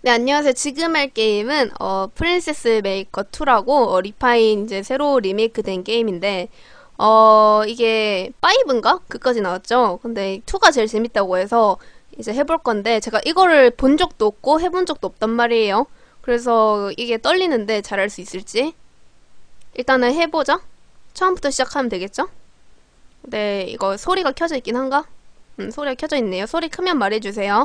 네, 안녕하세요. 지금 할 게임은 프린세스 메이커 2라고 리파인 이제 새로 리메이크된 게임인데 이게 5인가? 그까지 나왔죠. 근데 2가 제일 재밌다고 해서 이제 해볼 건데 제가 이거를 본 적도 없고 해본 적도 없단 말이에요. 그래서 이게 떨리는데 잘할 수 있을지 일단은 해보자. 처음부터 시작하면 되겠죠? 네, 이거 소리가 켜져 있긴 한가? 소리가 켜져 있네요. 소리 크면 말해주세요.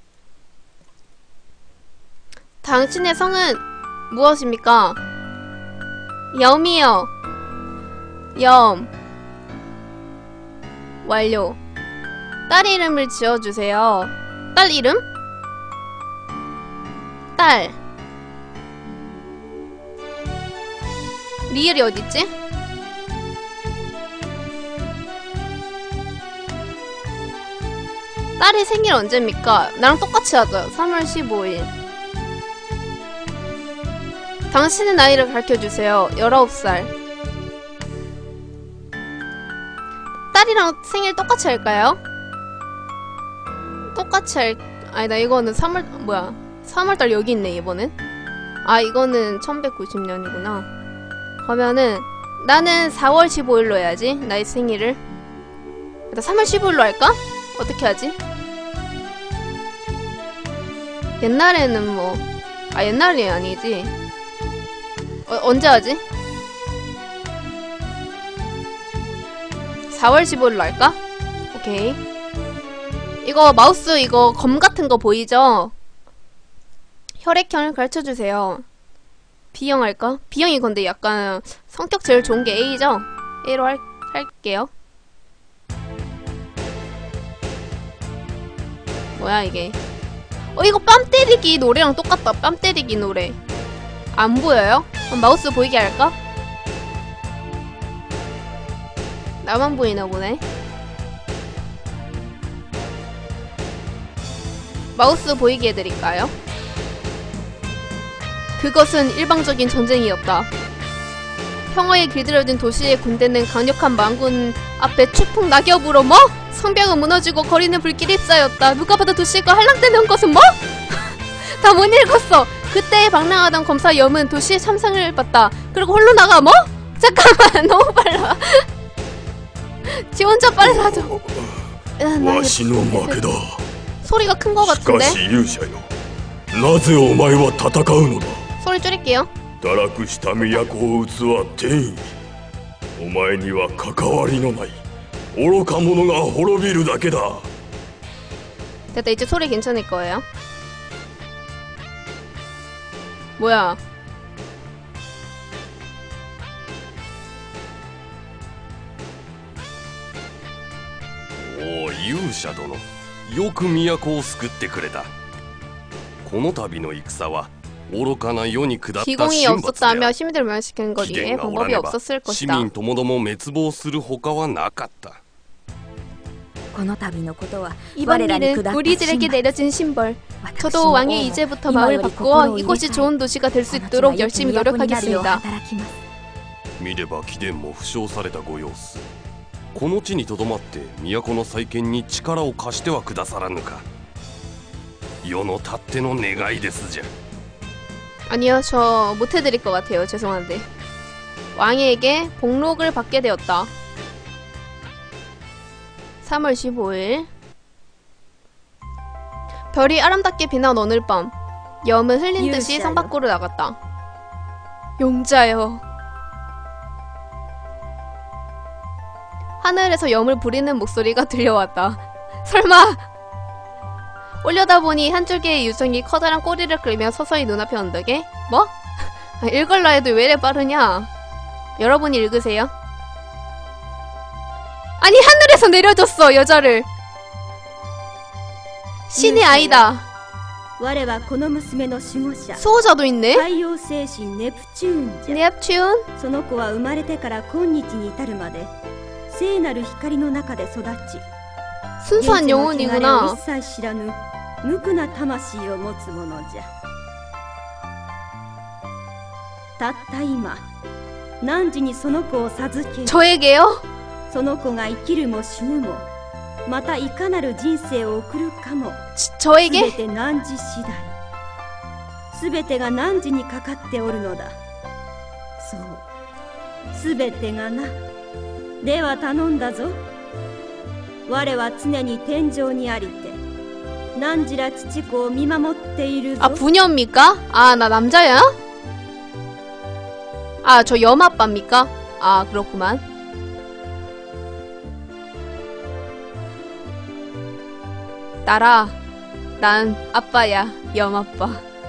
당신의 성은 무엇입니까? 염이요. 염. 완료. 딸 이름을 지어주세요. 딸 이름? 딸. 리을이 어딨지? 딸의 생일 언제입니까? 나랑 똑같이 하자. 3월 15일. 당신의 나이를 가르쳐주세요. 19살. 딸이랑 생일 똑같이 할까요? 똑같이 아니다, 이거는 3월달 여기 있네, 이번엔. 아, 이거는 1190년이구나. 그러면은, 나는 4월 15일로 해야지, 나의 생일을. 일단 3월 15일로 할까? 어떻게 하지? 옛날에는 옛날이 아니지. 언제 하지? 4월 15일로 할까? 오케이. 이거 마우스 이거 검 같은 거 보이죠? 혈액형을 가르쳐주세요. B형 할까? B형이 근데 약간 성격 제일 좋은 게 A죠? A로 할게요. 뭐야 이게. 이거 뺨 때리기 노래랑 똑같다. 뺨 때리기 노래. 안 보여요? 그럼 마우스 보이게 할까? 나만 보이나 보네. 마우스 보이게 해드릴까요? 그것은 일방적인 전쟁이었다. 평화에 길들여진 도시의 군대는 강력한 망군 앞에 추풍 낙엽으로 성벽은 무너지고 거리는 불길이 쌓였다. 누가 봐도 도시가 할랑대는 것은 다 못 읽었어. 그때 방랑하던 검사 염은 도시의 참상을 봤다. 그리고 홀로 나가 잠깐만 너무 빨라. 지 혼자 빨리 하자. 소리가 큰 거 같은데? 소리 줄일게요. 됐다. 이제 소리 괜찮을 거예요. 뭐야? 勇者殿、よく都を救ってくれた。この度の戦は愚かな世に下った 기공이 神罰であ 없었다며 る。 시민들을 멸시키는 貴 거리에 殿がおら 방법이 ねば 없었을 市 것이다. 民ともども滅亡するほかはなかった。 この度のことは 이번 我らに 일은 下った 우리들에게 神罰 내려진 신벌. 私 저도 も 왕의 王も 이제부터 今 마음을 より 바꾸어 心を入れ 이곳이 替え 좋은 도시가 될 수 この地 있도록 は良き 열심히 都になるよう 노력하겠습니다. 働きます。 見れば貴殿も負傷されたご様子。この地にとどまって都の再建に力を貸してはくださらぬか。世のたっての願いですじゃ。 아니요, 저 못해드릴 것 같아요. 죄송한데. 왕에게 복록을 받게 되었다. 3월 15일. 별이 아름답게 빛난 오늘 밤, 염은 흘린 듯이 성 밖으로 나갔다. 용자여. 하늘에서 염을 부리는 목소리가 들려왔다. 설마! 올려다보니 한 줄기의 유성이 커다란 꼬리를 끌며 서서히 눈앞에 언덕에 읽을라 해도 왜 이래 빠르냐? 여러분이 읽으세요. 아니, 하늘에서 내려줬어, 여자를. 신의 아이다. 我はこの娘の守護者 수호자도 있네? 太陽精神ネプチューンじゃ 넵튠? その子は生まれてから今日に至るまで聖なる光の中で育ち 순수한 現地の汚れを 영혼이구나. 一切知らぬ無垢な魂を持つ者じゃたった今汝にその子を授け 저에게요? その子が生きるも死ぬもまたいかなる人生を送るかも 저에게? 全て汝次第すべてが汝にかかっておるのだ。そう、すべてがな。では頼んだぞ。我は常に天上にありて난지라父子を見守っているぞ。 아, 부녀입니까? 아, 나 남자야? 아, 저 염아빠입니까? 아, 그렇구만. 나라, 난 아빠야, 염아빠.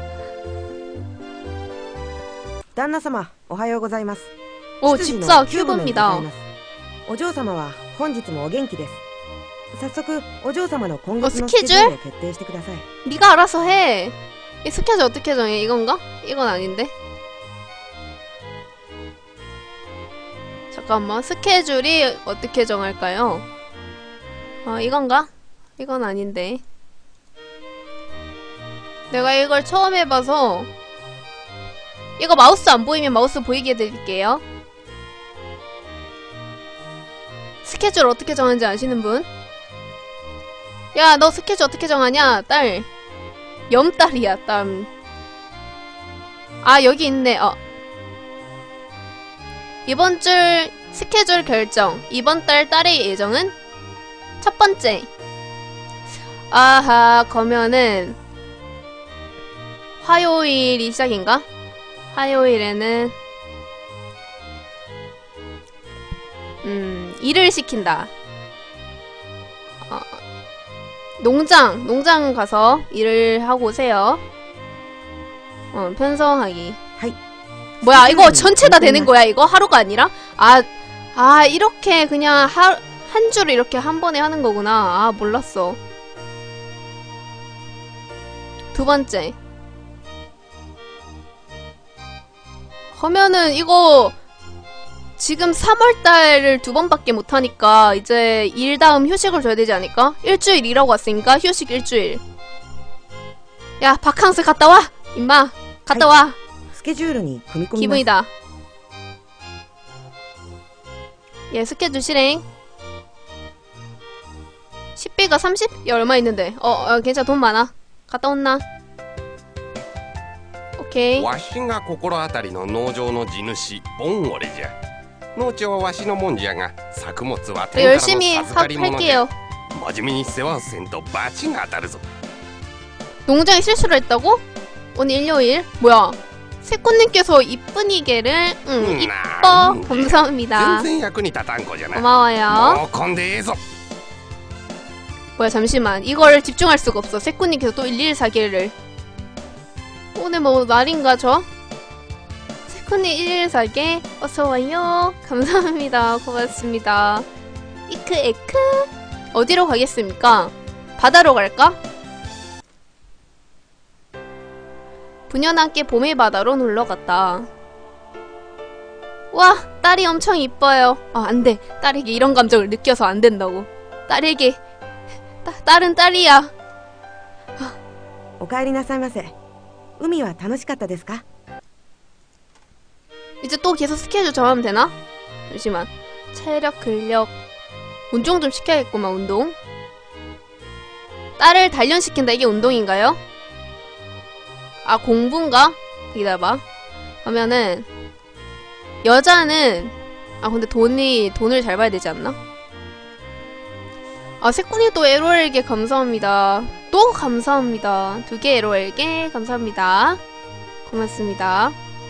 旦那様、おはようございます。 오, 執事の 집사 キューブのでござい 큐브입니다. ます。お嬢様は本日もお元気です。早速お嬢様の今月のスケジュールを決定してください。 네가 알아서 해. 이 스케줄 어떻게 정해? 이건가? 이건 아닌데. 잠깐만, 스케줄이 어떻게 정할까요? 이건가? 이건 아닌데. 내가 이걸 처음 해봐서 이거 마우스 안 보이면 마우스 보이게 해드릴게요. 스케줄 어떻게 정하는지 아시는 분? 야, 너 스케줄 어떻게 정하냐? 딸. 염딸이야, 딸. 아, 여기 있네. 이번 줄 스케줄 결정. 이번 달 딸의 예정은? 첫 번째. 아하, 그러면은 화요일이 시작인가? 화요일에는 일을 시킨다. 농장 가서 일을 하고 오세요. 편성하기. 하이. 뭐야, 이거 전체 다 되는 거야, 이거? 하루가 아니라? 이렇게 그냥 한 줄을 이렇게 한 번에 하는 거구나. 아, 몰랐어. 두 번째. 그러면은 이거 지금 3월달을 2번밖에 못하니까 이제 일 다음 휴식을 줘야 되지 않을까? 일주일 일하고 왔으니까 휴식 일주일. 야, 바캉스 갔다 와! 임마! 갔다 와! スケジュールに組み込みます。 기분이다. 예, 스케줄 실행. 10비가 30? 야, 얼마 있는데. 괜찮아, 돈 많아. 갔다 온나? 오케이. わしが心当たりの農場の地主ボンオレじゃ。農地はわしのもんじゃが、作物は天からの 열심히 授かり物じゃ。 할게요. 真面目に世話をせんと罰が当たるぞ。 농장에 실수를 했다고? 오늘 일요일? 뭐야? 세꽃님께서 이쁜이게를 이뻐. 감사합니다. 全然役に立たん子じゃな。 고마워요. もうこんでええぞ。 뭐야, 잠시만. 이걸 집중할 수가 없어. 세꽃님께서 또 1114개를. 오늘 뭐 날인가 저? 세콘님 1114개 어서와요. 감사합니다. 고맙습니다. 이크에크. 어디로 가겠습니까? 바다로 갈까? 부녀와 함께 봄의 바다로 놀러갔다. 와, 딸이 엄청 이뻐요. 안돼. 딸에게 이런 감정을 느껴서 안된다고. 딸에게 딸은 딸이야. お帰りなさいませ。海は楽しかったですか？ 이제 또 계속 스케줄 정하면 되나? 잠시만. 체력, 근력. 운동 좀 시켜야겠구만, 운동. 딸을 단련시킨다. 이게 운동인가요? 공부인가? 기다려봐. 그러면은 여자는 근데 돈을 잘 봐야 되지 않나? 세꾼이 또 LOL게 감사합니다. 또 감사합니다. 2개 LOL게 감사합니다. 고맙습니다.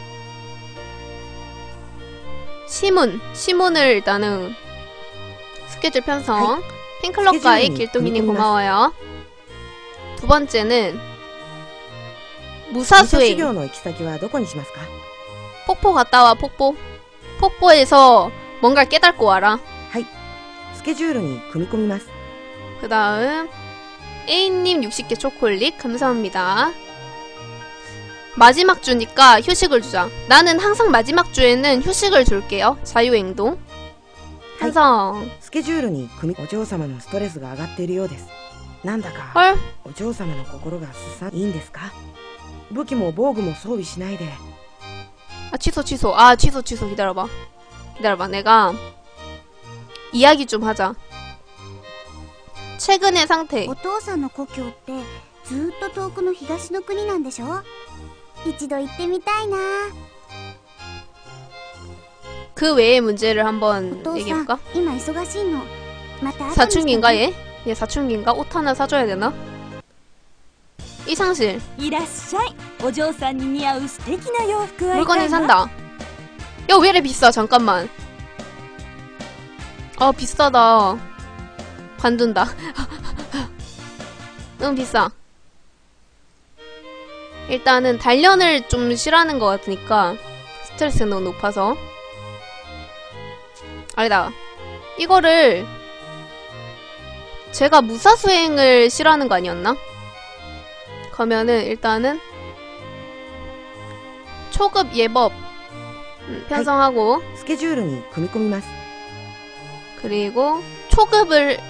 시문을 일단은 스케줄 편성. 팬클럽 가입 길동이님 고마워요. 두 번째는 무사수행. 폭포 갔다 와. 폭포에서 뭔가를 깨닫고 와라. 그 다음 A님 60개 초콜릿 감사합니다. 마지막 주니까 휴식을 주자. 나는 항상 마지막 주에는 휴식을 줄게요. 자유행동. 편성. 헐? お嬢様の心がすさんいいんですか？武器も防具も装備しないで。 취소. 취소. 기다려봐. 내가 이야기 좀 하자. 최근의 상태. お父さんの故郷ってずーっと遠くの東の国なんでしょ？ 一度行ってみたいな。 그 외의 문제를 お 한번 父さん 얘기해볼까? 今忙しいの。また後にしてね。 사춘기인가 얘? 얘 사춘기인가? 옷 하나 사줘야 되나? 이상실 いらっしゃい。お嬢さんに似合う素敵な洋服はいか 물건을 が？ 산다. 야, 왜 이래 비싸? 잠깐만. 아, 비싸다. 관둔다. 응, 비싸. 일단은 단련을 좀 싫어하는 것 같으니까 스트레스가 너무 높아서. 아니다. 이거를 제가 무사수행을 싫어하는 거 아니었나? 그러면은 일단은 초급 예법 편성하고 スケジュールに組み込みます。 그리고 초급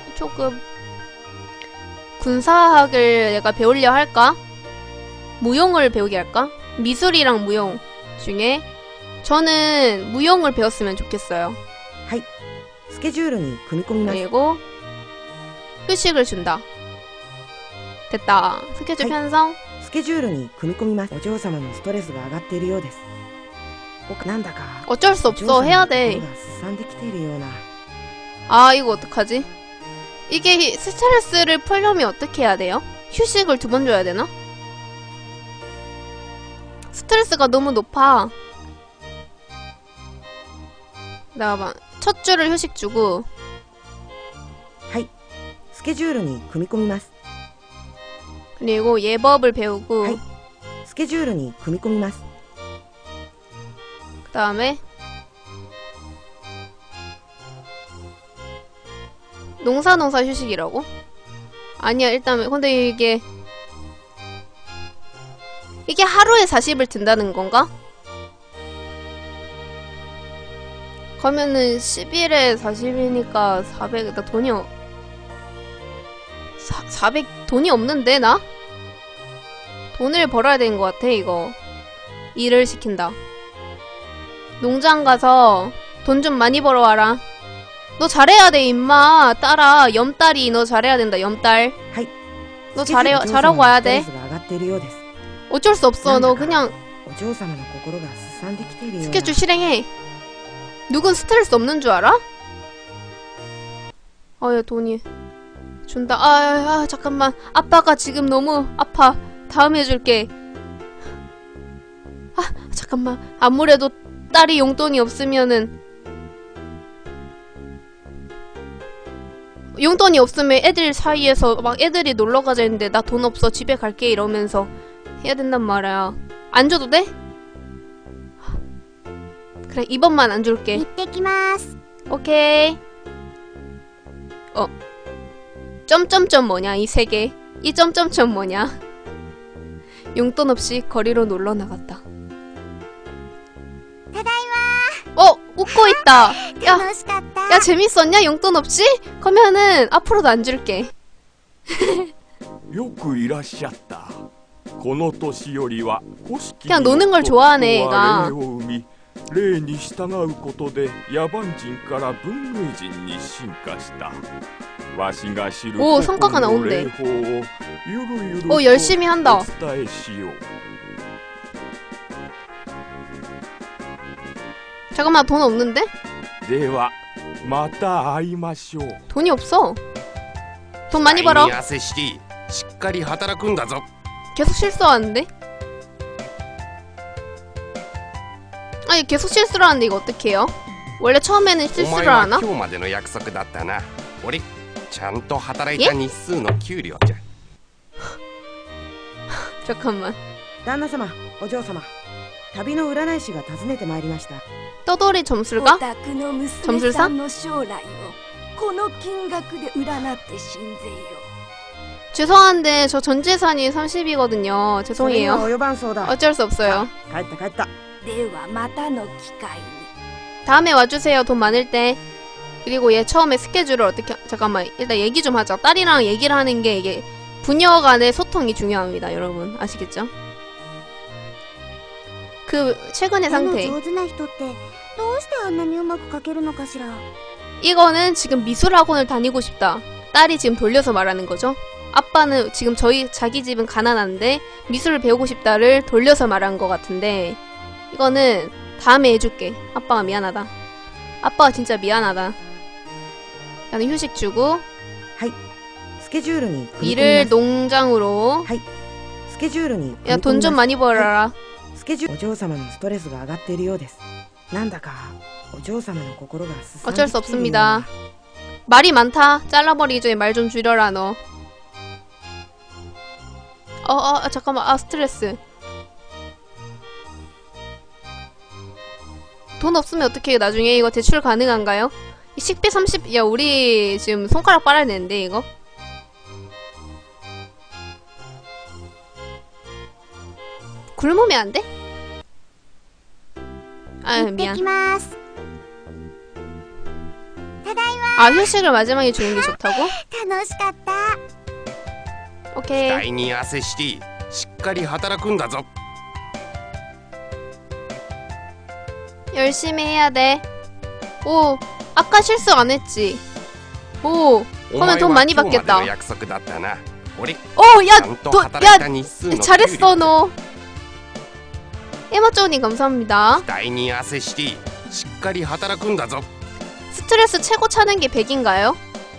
군사학을 내가 배우려 할까? 무용을 배우게 할까? 미술이랑 무용 중에 저는 무용을 배웠으면 좋겠어요. スケジュールに組み込みます。 그리고 휴식을 준다. 됐다. 스케줄 하이. 편성. スケジュールに組み込みます。お嬢様のストレスが上がっているようです。なんだか 어쩔 수 お 없어. 嬢様 해야 の 돼. 心がすさんできているような。 아, 이거 어떡하지? 이게 스트레스를 풀려면 어떻게 해야 돼요? 휴식을 2번 줘야 되나? 스트레스가 너무 높아. 나봐. 첫 줄을 휴식 주고 スケジュールに組み込みます。 그리고 예법을 배우고 하이. スケジュールに組み込みます。 그 다음에 농사 휴식이라고? 아니야 일단 근데 이게 하루에 40을 든다는 건가? 그러면은 10일에 40이니까 400, 나 돈이 400 돈이 없는데 나? 돈을 벌어야 되는 것 같아 이거. 일을 시킨다. 농장 가서 돈 좀 많이 벌어와라. 너 잘해야 돼 임마. 딸아 염딸이 너 잘해야 된다 염딸. 하이. 너 잘하고 와야 돼. スケジュールにお嬢様のストレスが上がっているようです。 어쩔 수 없어. 너 그냥 お嬢様の心がすさんできているような。 스케줄 실행해. 누군 스트레스 없는 줄 알아? 야 돈이 준다. 잠깐만. 아빠가 지금 너무 아파. 다음에 해줄게. 잠깐만. 아무래도 딸이 용돈이 없으면은 용돈이 없으면 애들 사이에서 막 애들이 놀러 가자 했는데 나 돈 없어 집에 갈게 이러면서 해야 된단 말이야. 안 줘도 돼? 그래 이번만 안 줄게. 行ってきます。 오케이. 점점점 뭐냐 이 세 개. 이 점점점 뭐냐. 용돈 없이 거리로 놀러 나갔다. 웃고 있다. 楽しかった。 야 재밌었냐 용돈 없이? 그러면은 앞으로도 안 줄게. よくいらっしゃった。この年寄りは古式 그냥 노는 걸 좋아하네, 얘가. 礼を生み、礼に従うことで野蛮人から文明人に進化した。わしが知る 오 古 성과가 今の 나온대. 礼法をゆるゆると 열심히 한다. お伝えしよう。 잠깐만 돈 없는데? ではまた会いましょう。 돈이 없어. 돈 많이 벌어. に汗ししっかり働くんだぞ。 계속 실수하는데? 아니 계속 실수를 하는데 이거 어떡해요? 원래 처음에는 お前 실수를 は 하나? 今日までの約束だったな。俺ちゃんと働いた日数の給料じゃ。 잠깐만. 旦那様、お嬢様、旅の占い師が訪ねてまいりました。 떠돌이 점술가? お宅の娘 점술사? さんの将来をこの金額で占って信ぜよ。 죄송한데 저 전재산이 30이거든요. それには 죄송해요. 及ばんそうだ。 어쩔 수 없어요. 帰った帰った。 ではまたの機会に。 다음에 와주세요. 돈 많을 때. 그리고 얘 처음에 스케줄을 어떻게 잠깐만 일단 얘기 좀 하자. 딸이랑 얘기를 하는 게 이게 부녀 간의 소통이 중요합니다. 여러분 아시겠죠? 그 최근의 絵の 상태. 上手な人ってどうしてあんなにうまく描けるのかしら。 이거는 지금 미술 학원을 다니고 싶다. 딸이 지금 돌려서 말하는 거죠. 아빠는 지금 자기 집은 가난한데 미술을 배우고 싶다를 돌려서 말한 것 같은데 이거는 다음에 해줄게. 아빠가 미안하다. 아빠가 진짜 미안하다. 나는 휴식 주고 はい。スケジュールに組み込みます。 일을 농장으로 スケジュールに組み込みます。 야 돈 좀 많이 벌어라. スケジュールお嬢様のストレスが上がっているようです。なんだかお嬢様の心がすさんで 어쩔 き 수 ているような 없습니다. 말이 많다. 잘라버리기 전에 말 좀 줄여라 너. 잠깐만. 아 스트레스. 돈 없으면 어떻게 나중에 이거 대출 가능한가요? 이 식비 30... 야 우리 지금 손가락 빨아야 되는데 이거? 굶으면 안 돼? 아유 行ってき 미안. ます。ただいま。 아 휴식을 마지막에 주는 게 좋다고? 楽しかった。 오케이. 期待に汗シティ、しっかり働くんだぞ。 열심히 해야 돼. 오, 아까 실수 안 했지. 오, 그러면 돈 많이 받겠다. 오, 야, 잘했어 너. 에마쪼니 감사합니다. 스트레스 최고 차는 게 100인가요?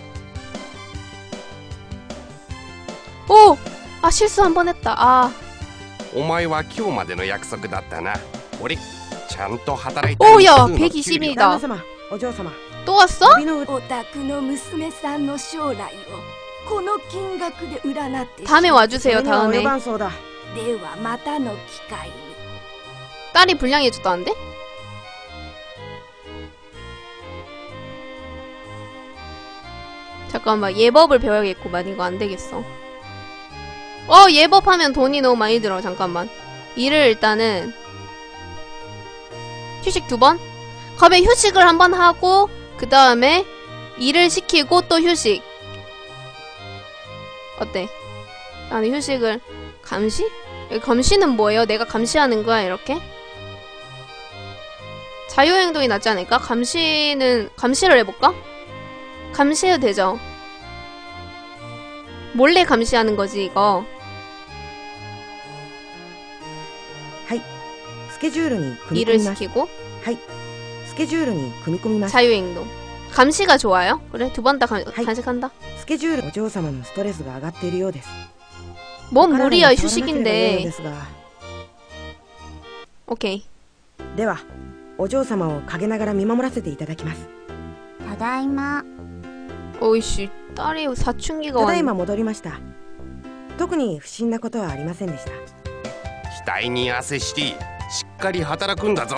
오, 아 실수 한 번 했다. 아. お前は今日までの約束だったな。俺ちゃんと働いた。 오, 야, 旦 120일이다. 那様、お嬢様。 또 왔어? 旅のお宅の娘さんの将来をこの金額で占って 다음에 와주세요. それには及 다음에. ばんそうだ。 ではまたの機会に 딸이 불량해줬다는데? 잠깐만 예법을 배워야겠구만. 이거 안되겠어. 예법하면 돈이 너무 많이 들어. 잠깐만 일을 일단은 휴식 2번? 그러면 휴식을 한번 하고 그 다음에 일을 시키고 또 휴식. 어때? 나는 휴식을 감시? 여기 감시는 뭐예요? 내가 감시하는 거야 이렇게? 자유행동이 낫지 않을까? 감시를 해볼까? 감시해도 되죠? 몰래 감시하는 거지 이거. はい。スケジュールに組み込 일을 みます。 시키고 はい。スケジュールに組み込みます。 자유행동. 감시가 좋아요? 그래 두 번 다 하이. 간식한다. スケジュールお嬢様のストレスが上がっているようです。 뭔 体 무리야 に触らなければ良いので 휴식인데. すが。 오케이. では、お嬢様を陰ながら見守らせていただきます。 ただいま。 어이씨 딸이 사춘기가 ただい 왔네. ま戻りました。特に不審なことはありませんでした。 額に汗シティ、しっかり働くんだぞ。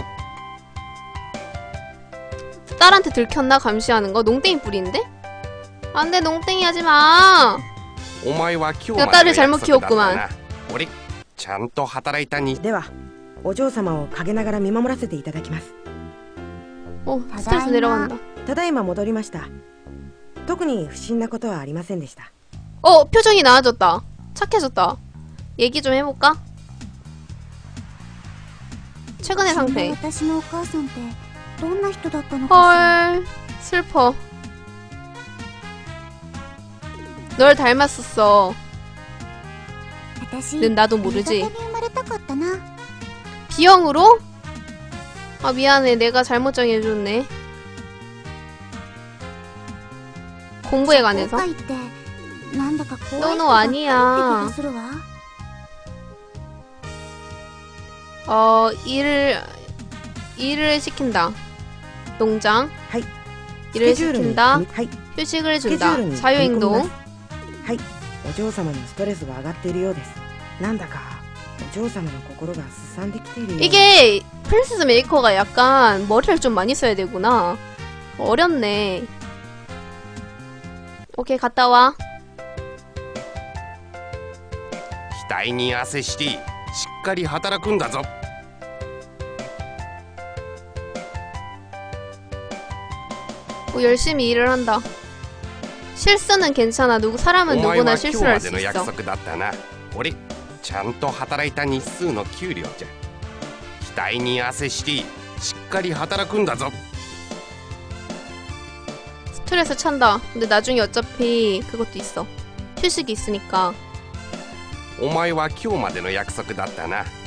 딸한테 들켰나 감시하는 거? 농땡이 뿌리는데? 안돼 농땡이 하지마. お前は今日 야 まで 딸을 の 잘못 約束だった 키웠구만. な。俺ちゃんと働いたに。 では、お嬢様を陰ながら見守らせていただきます。 스트레스 내려간다. ただいま戻りました。特に不審なことはありませんでした。 표정이 나아졌다. 착해졌다. 얘기 좀 해볼까? 최근의 死んだ 상태. 私のお母さんってどんな人だったのかしら。 헐 슬퍼. 널 닮았었어. 私 는 나도 新 모르지. 潟に生まれたかったな。 B형으로? 아 미안해 내가 잘못 정해줬네. 공부에 관해서? 後悔ってなんだか怖い人 너너 ばっかりって気 아니야. がするわ。 일을 시킨다. 농장. はい。ス 일을 ケジュールに 시킨다. 組みはい。 휴식을 スケジュ 준다. ールに組み込みます 자유행동. はい。お嬢様のストレスが上がっているようです。なんだかお嬢様の心がすさんできているような。 이게 프린세스 메이커가 약간 머리를 좀 많이 써야 되구나. 어렵네. 오케이 갔다 와. 額に汗シティ、しっかり働くんだぞ。 열심히 일을 한다. 실수는 괜찮아. 사람은 お前 누구나 は今日 실수를 ま 할 で 수 の約 있어. 束だったな。俺ちゃんと働いた日数の給料じゃ。額に汗シティ、しっかり働くんだぞ。 스트레스 찬다. 근데 나중에 어차피 그것도 있어. 휴식이 있으니까. お前は今日までの約束だったな。